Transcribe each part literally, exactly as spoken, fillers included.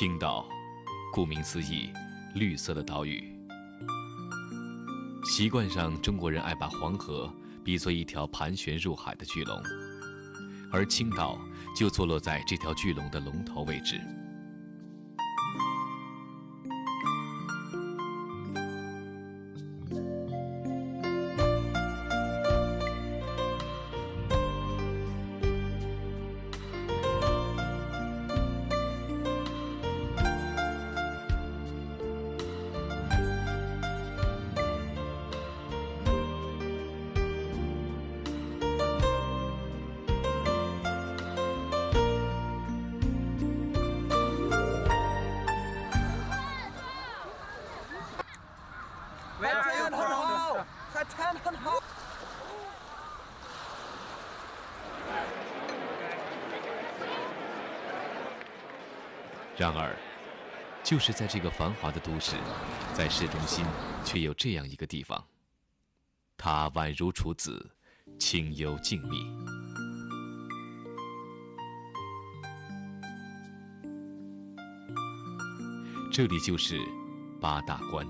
青岛，顾名思义，绿色的岛屿。习惯上，中国人爱把黄河比作一条盘旋入海的巨龙，而青岛就坐落在这条巨龙的龙头位置。然而，就是在这个繁华的都市，在市中心却有这样一个地方，它宛如处子，清幽静谧。这里就是八大关。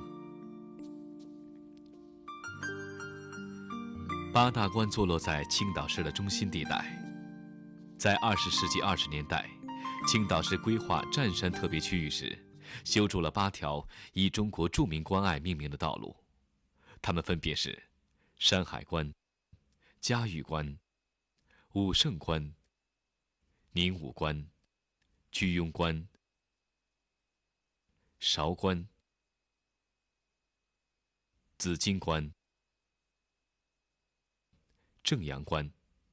八大关坐落在青岛市的中心地带，在二十世纪二十年代，青岛市规划占山特别区域时，修筑了八条以中国著名关隘命名的道路，它们分别是山海关、嘉峪关、武胜关、宁武关、居庸关、韶关、紫荆关、正阳关。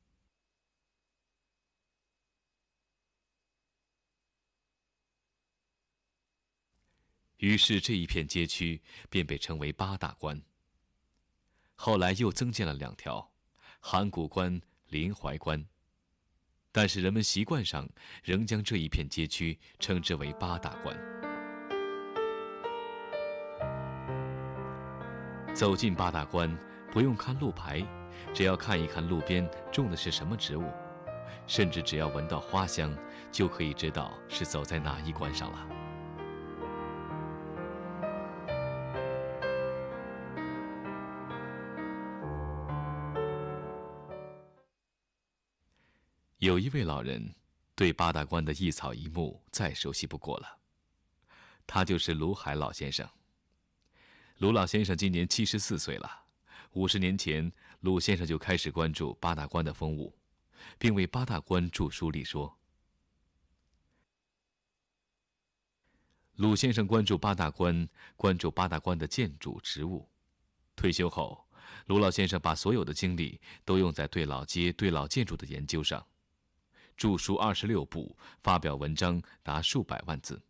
于是这一片街区便被称为八大关。后来又增建了两条，函谷关、临淮关，但是人们习惯上仍将这一片街区称之为八大关。走进八大关，不用看路牌，只要看一看路边种的是什么植物，甚至只要闻到花香，就可以知道是走在哪一关上了。有一位老人对八大关的一草一木再熟悉不过了，他就是卢海老先生。卢老先生今年七十四岁了，五十年前，鲁先生就开始关注八大关的风物，并为八大关著书立说。鲁先生关注八大关，关注八大关的建筑、植物。退休后，卢老先生把所有的精力都用在对老街、对老建筑的研究上。著书二十六部，发表文章达数百万字。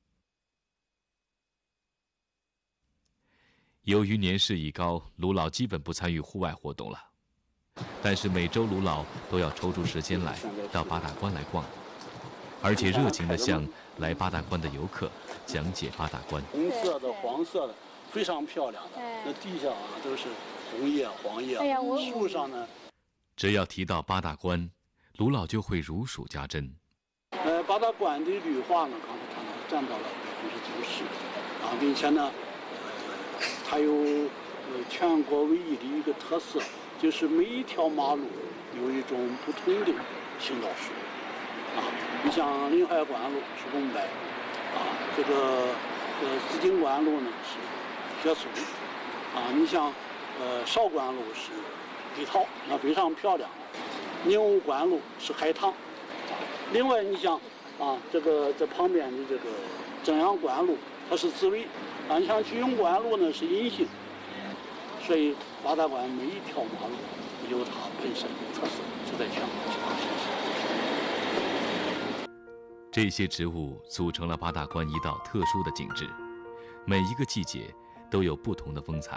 由于年事已高，卢老基本不参与户外活动了，但是每周卢老都要抽出时间来到八大关来逛，而且热情地向来八大关的游客讲解八大关。 红色的、黄色的，非常漂亮的。那地上啊都是红叶、黄叶，树上呢， 只要提到八大关，卢老就会如数家珍。 呃，八大关的绿化呢，刚才看到占到了百分之九十，啊，并且呢，呃，它有呃全国唯一的一个特色，就是每一条马路有一种不同的行道树。啊，你像临淮关路是红柏，啊，这个呃紫荆关路呢是雪松，啊，你像呃韶关路是碧桃，那非常漂亮。宁武关路是海棠，另外你像啊这个这旁边的这个正阳关路它是紫薇，啊你像居庸关路呢是银杏，所以八大关每一条马路有它本身的特色，是在全国其他城市。 这些植物组成了八大关一道特殊的景致，每一个季节都有不同的风采。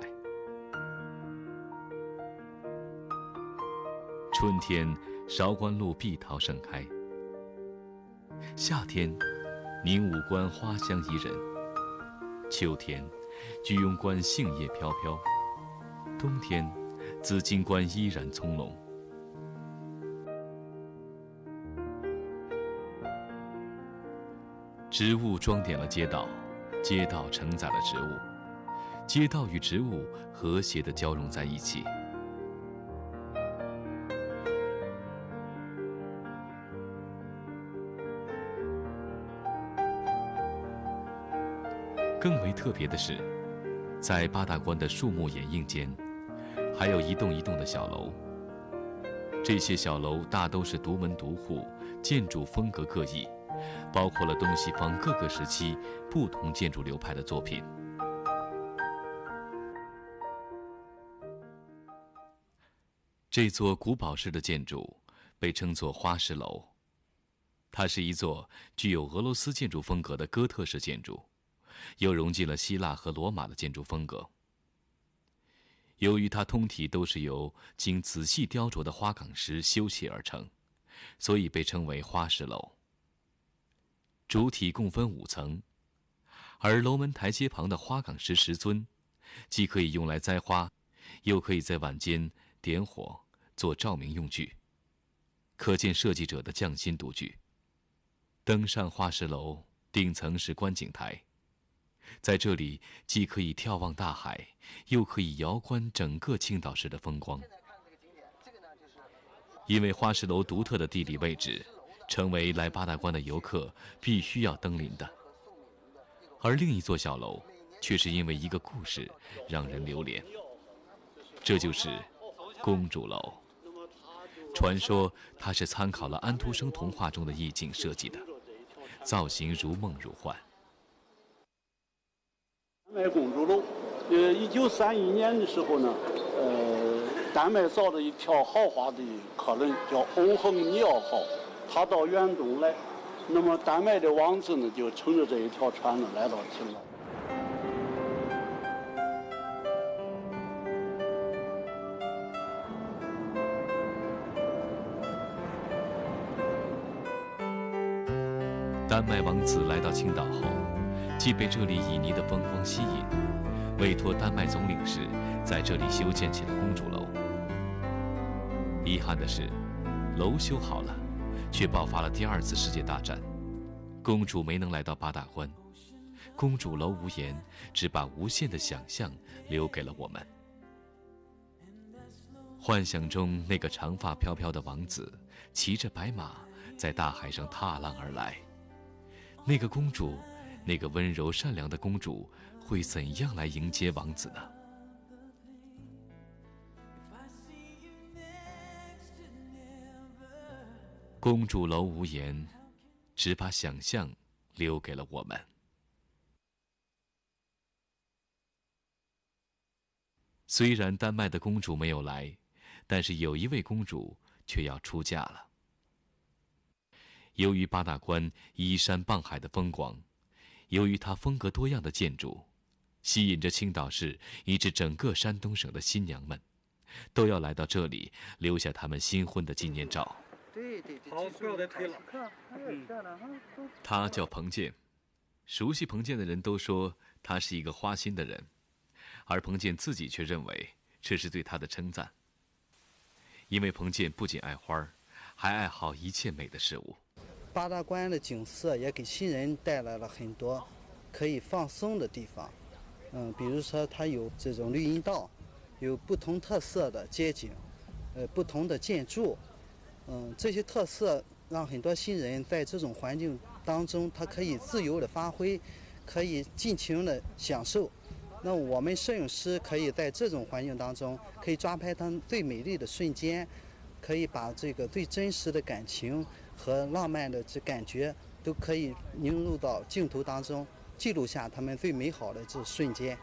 春天，韶关路碧桃盛开；夏天，宁武关花香宜人；秋天，居庸关杏叶飘飘；冬天，紫荆关依然葱茏。 植物装点了街道，街道承载了植物，街道与植物和谐地交融在一起。更为特别的是，在八大关的树木掩映间，还有一栋一栋的小楼。这些小楼大都是独门独户，建筑风格各异，包括了东西方各个时期不同建筑流派的作品。这座古堡式的建筑被称作花石楼，它是一座具有俄罗斯建筑风格的哥特式建筑，又融进了希腊和罗马的建筑风格。由于它通体都是由经仔细雕琢的花岗石修砌而成，所以被称为花石楼。主体共分五层，而楼门台阶旁的花岗石石尊，既可以用来栽花，又可以在晚间点火做照明用具，可见设计者的匠心独具。登上花石楼，顶层是观景台，在这里既可以眺望大海，又可以遥观整个青岛市的风光。因为花石楼独特的地理位置，成为来八大关的游客必须要登临的。而另一座小楼，却是因为一个故事让人流连。这就是公主楼。传说它是参考了安徒生童话中的意境设计的，造型如梦如幻。 丹麦公主楼，呃，一九三一年的时候呢，呃，丹麦造了一条豪华的客轮，叫欧亨尼奥号，他到远东来，那么丹麦的王子呢，就乘着这一条船呢，来到青岛。 丹麦王子来到青岛后，既被这里旖旎的风光吸引，委托丹麦总领事在这里修建起了公主楼。遗憾的是，楼修好了，却爆发了第二次世界大战，公主没能来到八大关。公主楼无言，只把无限的想象留给了我们。幻想中那个长发飘飘的王子，骑着白马在大海上踏浪而来。那个公主，那个温柔善良的公主，会怎样来迎接王子呢？公主楼无言，只把想象留给了我们。虽然丹麦的公主没有来，但是有一位公主却要出嫁了。由于八大关依山傍海的风光，由于它风格多样的建筑，吸引着青岛市以至整个山东省的新娘们，都要来到这里留下他们新婚的纪念照。 对对对， 好，不要再推了。 他叫彭健，熟悉彭健的人都说他是一个花心的人，而彭健自己却认为这是对他的称赞。因为彭健不仅爱花，还爱好一切美的事物。 八大关的景色也给新人带来了很多可以放松的地方，嗯，比如说它有这种绿荫道，有不同特色的街景，呃，不同的建筑，嗯，这些特色让很多新人在这种环境当中，他可以自由的发挥，可以尽情的享受。那我们摄影师可以在这种环境当中，可以抓拍它最美丽的瞬间，可以把这个最真实的感情和浪漫的这感觉都可以凝入到镜头当中，记录下他们最美好的这瞬间。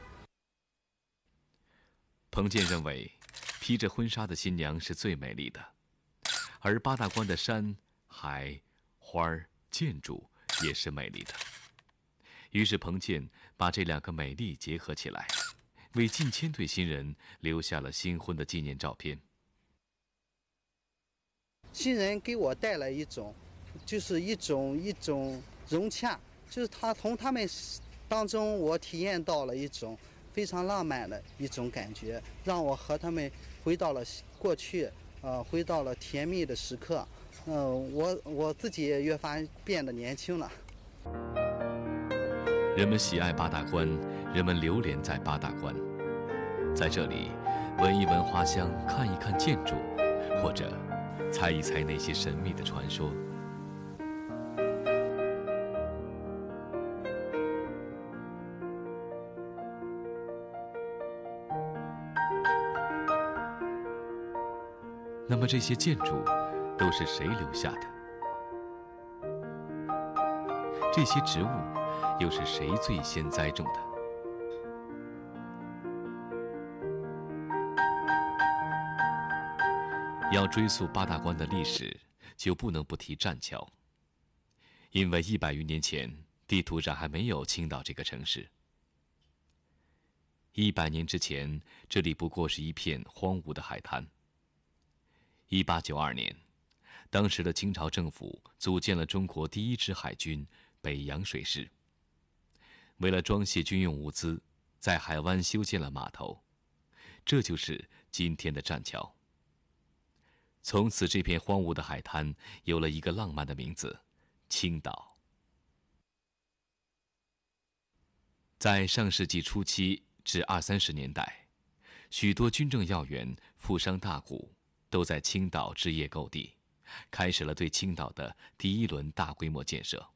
彭健认为，披着婚纱的新娘是最美丽的，而八大关的山、海、花儿、建筑也是美丽的。于是彭健把这两个美丽结合起来，为近千对新人留下了新婚的纪念照片。 新人给我带来一种，就是一种一种融洽，就是他从他们当中，我体验到了一种非常浪漫的一种感觉，让我和他们回到了过去，呃，回到了甜蜜的时刻，嗯、呃，我我自己也越发变得年轻了。 人们喜爱八大关，人们流连在八大关，在这里，闻一闻花香，看一看建筑，或者猜一猜那些神秘的传说。那么这些建筑都是谁留下的？这些植物又是谁最先栽种的？要追溯八大关的历史，就不能不提栈桥。因为一百余年前，地图上还没有青岛这个城市。一百年之前，这里不过是一片荒芜的海滩。一八九二年，当时的清朝政府组建了中国第一支海军北洋水师。为了装卸军用物资，在海湾修建了码头，这就是今天的栈桥。从此，这片荒芜的海滩有了一个浪漫的名字——青岛。在上世纪初期至二三十年代，许多军政要员、富商大贾都在青岛置业购地，开始了对青岛的第一轮大规模建设。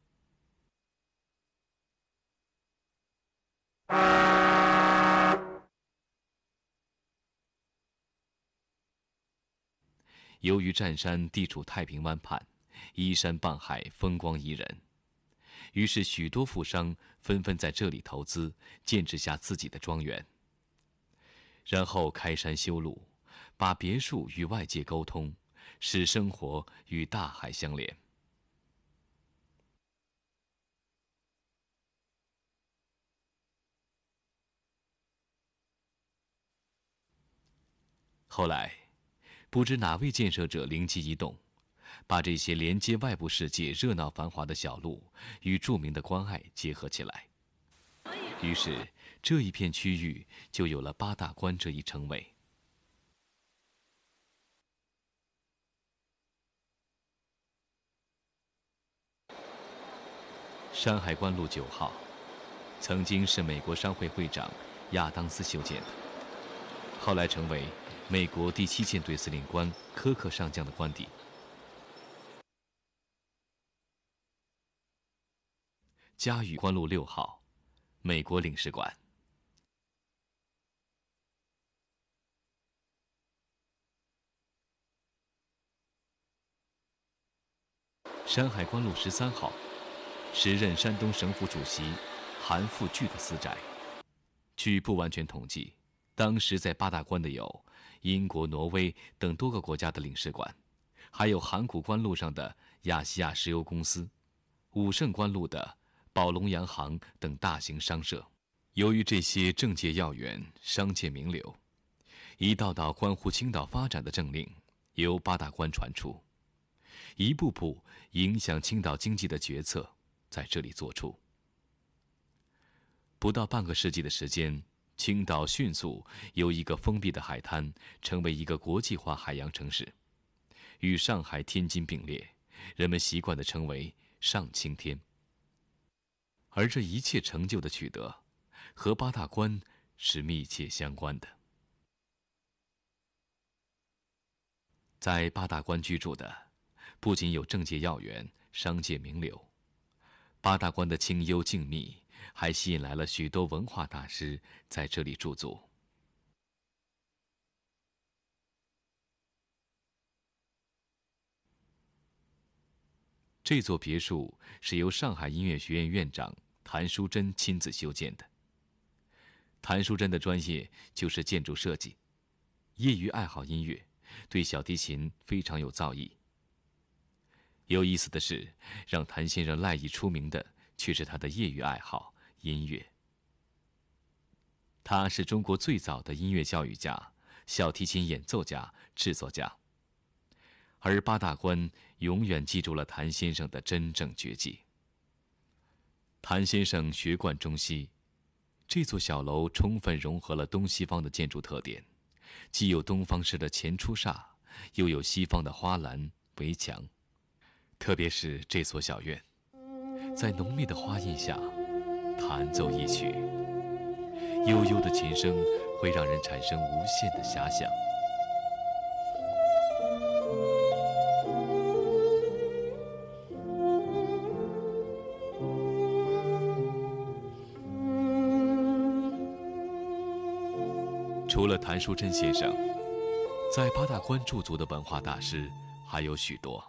由于湛山地处太平湾畔，依山傍海，风光宜人，于是许多富商纷纷在这里投资，建置下自己的庄园，然后开山修路，把别墅与外界沟通，使生活与大海相连。后来，不知哪位建设者灵机一动，把这些连接外部世界热闹繁华的小路与著名的关隘结合起来，于是这一片区域就有了八大关这一称谓。山海关路九号，曾经是美国商会会长亚当斯修建的，后来成为美国第七舰队司令官科克上将的官邸。嘉峪关路六号，美国领事馆。山海关路十三号，时任山东省府主席韩复榘的私宅。据不完全统计，当时在八大关的有英国、挪威等多个国家的领事馆，还有函谷关路上的亚细亚石油公司、武胜关路的宝龙洋行等大型商社。由于这些政界要员、商界名流，一道道关乎青岛发展的政令由八大关传出，一步步影响青岛经济的决策在这里做出。不到半个世纪的时间，青岛迅速由一个封闭的海滩成为一个国际化海洋城市，与上海、天津并列，人们习惯地称为上青天。而这一切成就的取得，和八大关是密切相关的。在八大关居住的，不仅有政界要员、商界名流，八大关的清幽静谧，还吸引来了许多文化大师在这里驻足。这座别墅是由上海音乐学院院长谭淑珍亲自修建的。谭淑珍的专业就是建筑设计，业余爱好音乐，对小提琴非常有造诣。有意思的是，让谭先生赖以出名的却是他的业余爱好音乐。他是中国最早的音乐教育家、小提琴演奏家、制作家，而八大关永远记住了谭先生的真正绝技。谭先生学贯中西，这座小楼充分融合了东西方的建筑特点，既有东方式的前出煞，又有西方的花篮围墙。特别是这所小院，在浓密的花荫下， 弹奏一曲，悠悠的琴声会让人产生无限的遐想。除了谭淑珍先生，在八大关驻足的文化大师还有许多。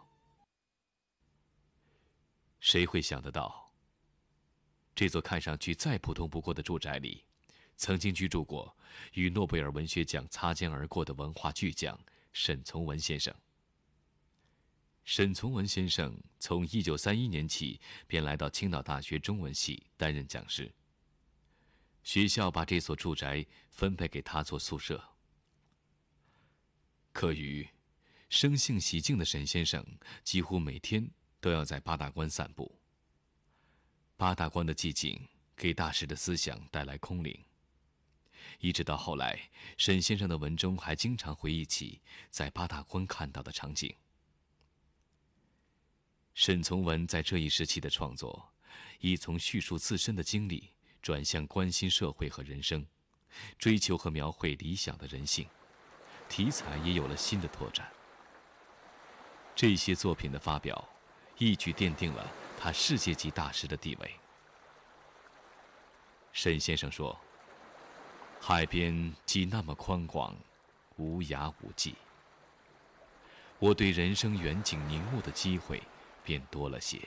谁会想得到，这座看上去再普通不过的住宅里，曾经居住过与诺贝尔文学奖擦肩而过的文化巨匠沈从文先生。沈从文先生从一九三一年起便来到青岛大学中文系担任讲师。学校把这所住宅分配给他做宿舍。课余，生性喜静的沈先生几乎每天都要在八大关散步。八大关的寂静给大师的思想带来空灵。一直到后来，沈先生的文中还经常回忆起在八大关看到的场景。沈从文在这一时期的创作，已从叙述自身的经历转向关心社会和人生，追求和描绘理想的人性，题材也有了新的拓展。这些作品的发表，一举奠定了他世界级大师的地位。沈先生说：“海边既那么宽广，无涯无际，我对人生远景凝目的机会便多了些。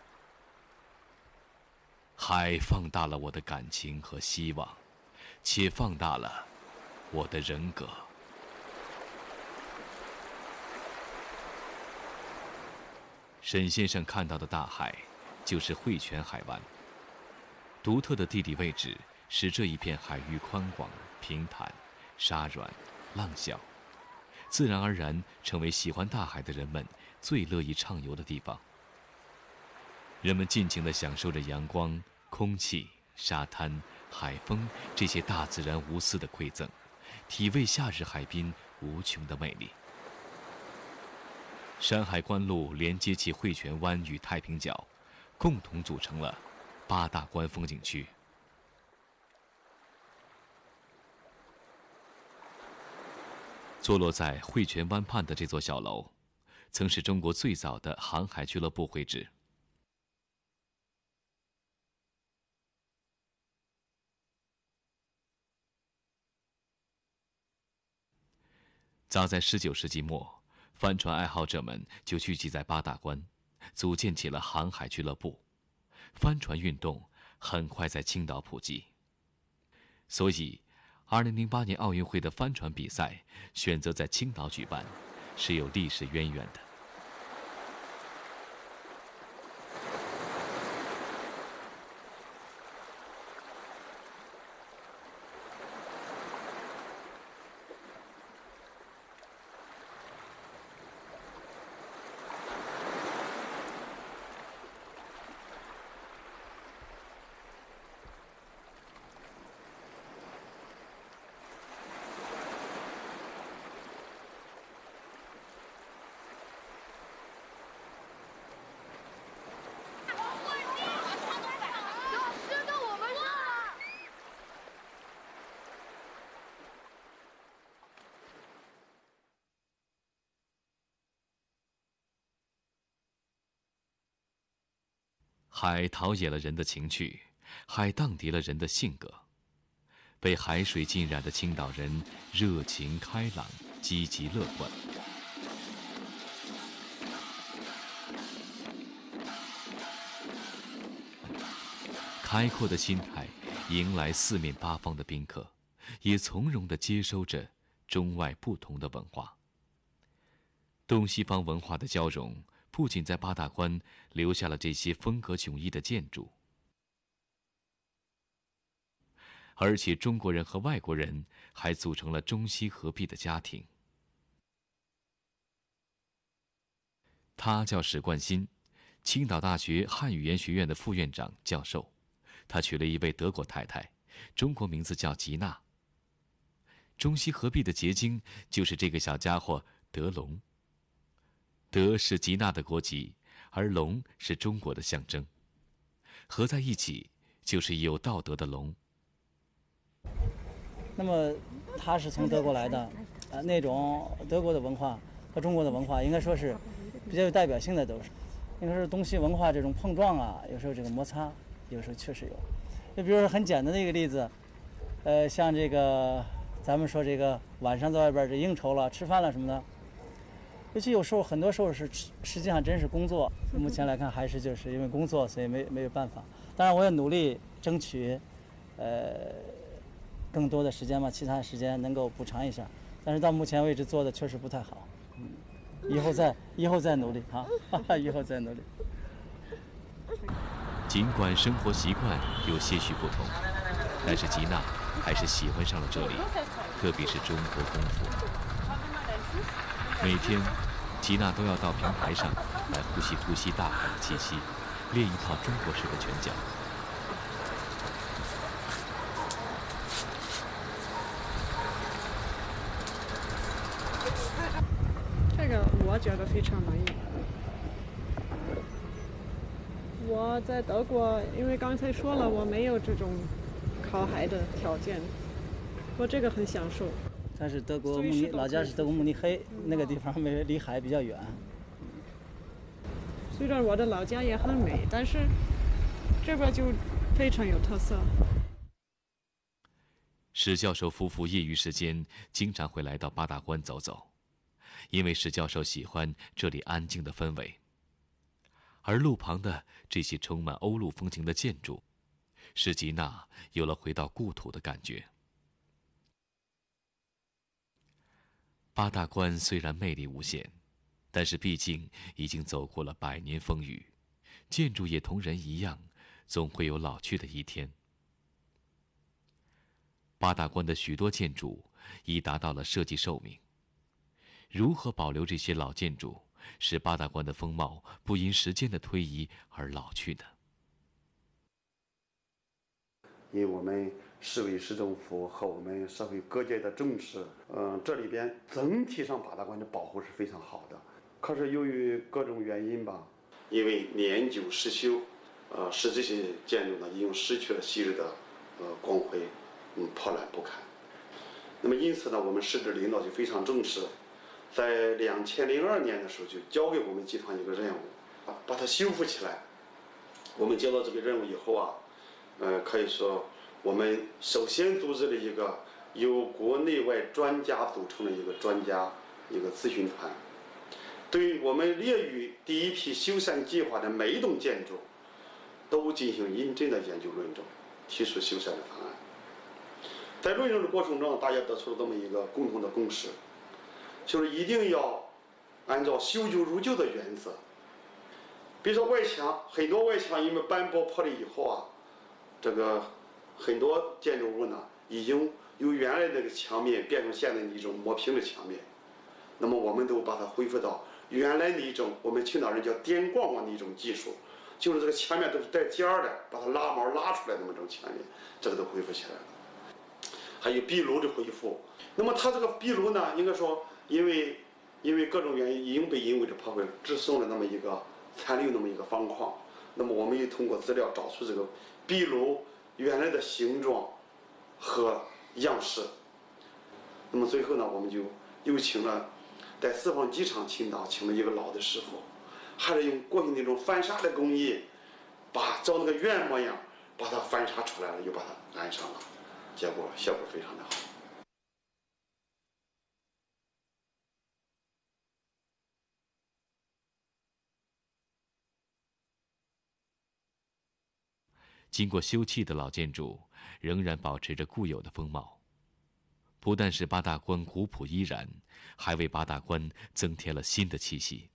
海放大了我的感情和希望，且放大了我的人格。”沈先生看到的大海，就是汇泉海湾。独特的地理位置使这一片海域宽广、平坦、沙软、浪小，自然而然成为喜欢大海的人们最乐意畅游的地方。人们尽情地享受着阳光、空气、沙滩、海风这些大自然无私的馈赠，体味夏日海滨无穷的魅力。山海关路连接起汇泉湾与太平角，共同组成了八大关风景区。坐落在汇泉湾畔的这座小楼，曾是中国最早的航海俱乐部会址。早在十九世纪末，帆船爱好者们就聚集在八大关，组建起了航海俱乐部。帆船运动很快在青岛普及，所以二零零八年奥运会的帆船比赛选择在青岛举办，是有历史渊源的。海陶冶了人的情趣，海荡涤了人的性格。被海水浸染的青岛人热情开朗、积极乐观。开阔的心态迎来四面八方的宾客，也从容地接收着中外不同的文化。东西方文化的交融，不仅在八大关留下了这些风格迥异的建筑，而且中国人和外国人还组成了中西合璧的家庭。他叫史冠新，青岛大学汉语言学院的副院长、教授。他娶了一位德国太太，中国名字叫吉娜。中西合璧的结晶就是这个小家伙德龙。德是吉娜的国籍，而龙是中国的象征，合在一起就是有道德的龙。 那么，它是从德国来的，呃，那种德国的文化和中国的文化，应该说是比较有代表性的，都是。应该是东西文化这种碰撞啊，有时候这个摩擦，有时候确实有。就比如说很简单的一个例子，呃，像这个咱们说这个晚上在外边这应酬了、吃饭了什么的，尤其有时候很多时候是实际上真是工作。目前来看，还是就是因为工作，所以没没有办法。当然，我也努力争取，呃，更多的时间嘛，其他时间能够补偿一下。但是到目前为止做的确实不太好，嗯，以后再以后再努力啊，哈哈，以后再努力。 尽管生活习惯有些许不同，但是吉娜还是喜欢上了这里，特别是中国功夫。每天，吉娜都要到平台上来呼吸呼吸大海的气息，练一套中国式的拳脚。 这个我觉得非常难以。我在德国，因为刚才说了，我没有这种靠海的条件，我这个很享受。 但是德国慕尼老家是德国慕尼黑，那个地方没离海比较远。 虽然我的老家也很美，但是这边就非常有特色。 史教授夫妇业余时间经常会来到八大关走走，因为史教授喜欢这里安静的氛围。而路旁的这些充满欧陆风情的建筑，使吉娜有了回到故土的感觉。八大关虽然魅力无限，但是毕竟已经走过了百年风雨，建筑也同人一样，总会有老去的一天。八大关的许多建筑已达到了设计寿命，如何保留这些老建筑，使八大关的风貌不因时间的推移而老去呢？ 因为我们市委市政府和我们社会各界的重视，嗯，这里边整体上八大关的保护是非常好的。可是由于各种原因吧，因为年久失修，呃，使这些建筑呢已经失去了昔日的呃光辉，嗯，破烂不堪。那么因此呢，我们市的领导就非常重视，在两千零二年的时候就交给我们集团一个任务，把它修复起来。我们接到这个任务以后啊，呃，可以说我们首先组织了一个由国内外专家组成的一个专家一个咨询团，对我们列于第一批修缮计划的每一栋建筑，都进行认真的研究论证，提出修缮的方案。在论证的过程中，大家得出了这么一个共同的共识，就是一定要按照修旧如旧的原则。比如说外墙，很多外墙因为斑驳破裂以后啊，这个很多建筑物呢，已经由原来那个墙面变成现在的一种磨平的墙面。那么我们都把它恢复到原来的一种我们青岛人叫颠逛逛的一种技术，就是这个墙面都是带尖儿的，把它拉毛拉出来那么一种墙面，这个都恢复起来了。还有壁炉的恢复，那么它这个壁炉呢，应该说因为因为各种原因已经被人为的破坏，只剩了那么一个残留那么一个方框。那么我们也通过资料找出这个壁炉原来的形状和样式。那么最后呢，我们就又请了在四方机场青岛请了一个老的师傅，还是用过去那种翻砂的工艺，把照那个原模样把它翻砂出来了，又把它安上了，结果效果非常的好。 经过修葺的老建筑仍然保持着固有的风貌，不但使八大关古朴依然，还为八大关增添了新的气息。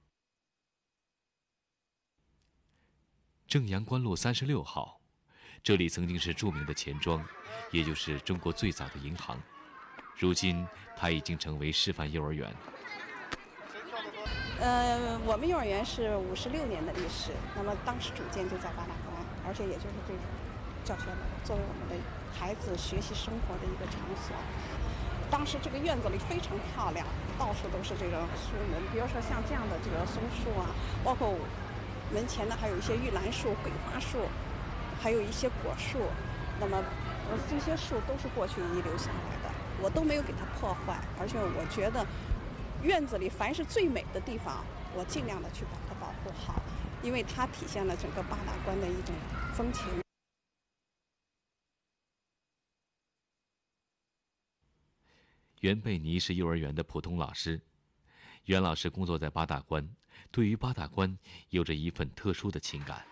正阳关路三十六号，这里曾经是著名的钱庄，也就是中国最早的银行。如今，它已经成为示范幼儿园。 呃，我们幼儿园是五十六年的历史，那么当时主建就在八大关，而且也就是这种教学楼，作为我们的孩子学习生活的一个场所。当时这个院子里非常漂亮，到处都是这个树门，比如说像这样的这个松树啊，包括门前呢还有一些玉兰树、桂花树， 还有一些果树。那么，呃，这些树都是过去遗留下来的，我都没有给它破坏。而且我觉得，院子里凡是最美的地方，我尽量的去把它保护好，因为它体现了整个八大关的一种风情。 袁贝妮是幼儿园的普通老师，袁老师工作在八大关，对于八大关有着一份特殊的情感。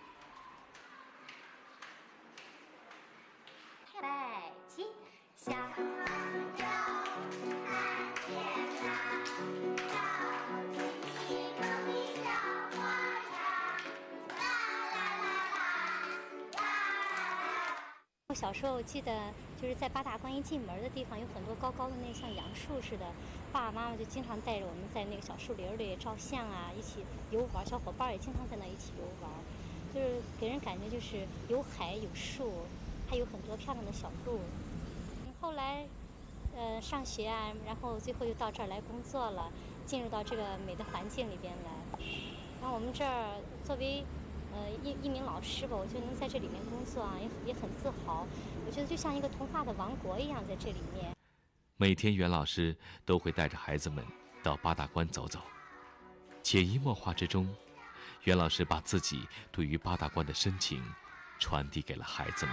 拜起，小朋友看见啦，跳起一个米小花场，啦啦啦啦，啦啦啦。 我小时候记得，就是在八大关一进门的地方，有很多高高的那像杨树似的，爸爸妈妈就经常带着我们在那个小树林里照相啊，一起游玩，小伙伴也经常在那一起游玩，就是给人感觉就是有海有树，还有很多漂亮的小路。后来，呃，上学啊，然后最后又到这儿来工作了，进入到这个美的环境里边来。然后我们这儿作为呃，一一名老师吧，我觉得能在这里面工作啊，也也很自豪。我觉得就像一个童话的王国一样，在这里面。 每天，袁老师都会带着孩子们到八大关走走，潜移默化之中，袁老师把自己对于八大关的深情传递给了孩子们。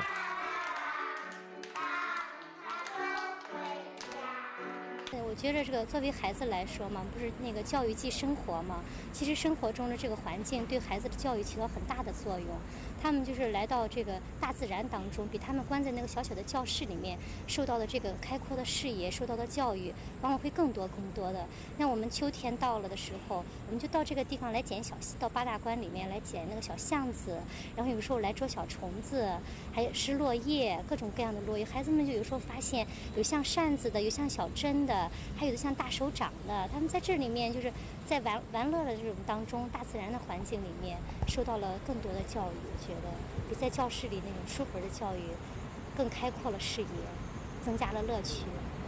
我觉得这个作为孩子来说嘛，不是那个教育即生活嘛。其实生活中的这个环境对孩子的教育起到很大的作用。他们就是来到这个大自然当中，比他们关在那个小小的教室里面受到的这个开阔的视野、受到的教育，往往会更多更多的。那我们秋天到了的时候，我们就到这个地方来捡小，到八大关里面来捡那个小巷子，然后有时候来捉小虫子，还有拾落叶，各种各样的落叶。孩子们就有时候发现有像扇子的，有像小针的。还有的像大手掌的，他们在这里面就是在玩玩乐的这种当中，大自然的环境里面受到了更多的教育，我觉得比在教室里那种书本的教育更开阔了视野，增加了乐趣。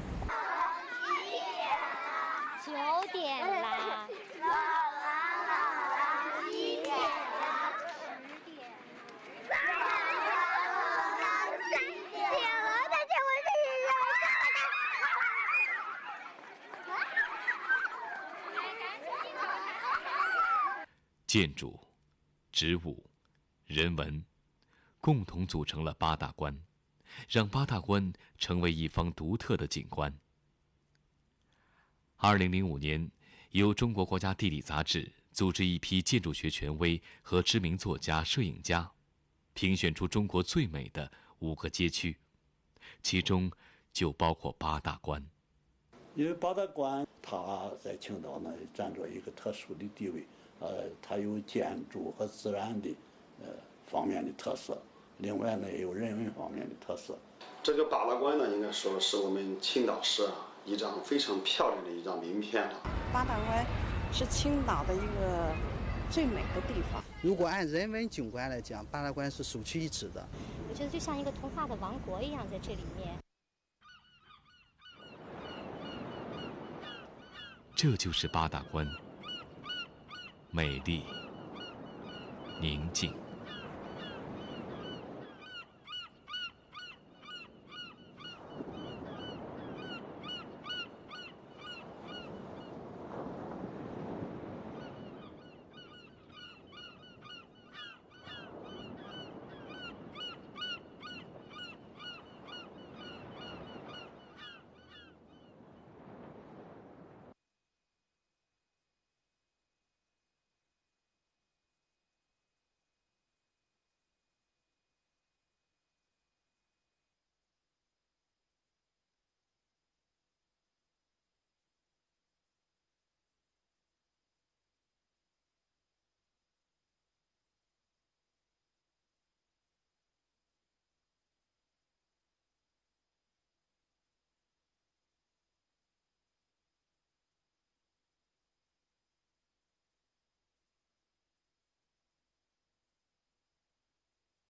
九点啦！七点啦！十点。 建筑、植物、人文，共同组成了八大关，让八大关成为一方独特的景观。二零零五年，由中国国家地理杂志组织一批建筑学权威和知名作家、摄影家，评选出中国最美的五个街区，其中就包括八大关。 因为八大关它在青岛呢占着一个特殊的地位。呃，它有建筑和自然的呃方面的特色，另外呢也有人文方面的特色。 这个八大关呢，应该说是我们青岛市啊一张非常漂亮的一张名片了。 八大关是青岛的一个最美的地方。 如果按人文景观来讲，八大关是首屈一指的。 我觉得就像一个童话的王国一样，在这里面。 这就是八大关。美丽，宁静。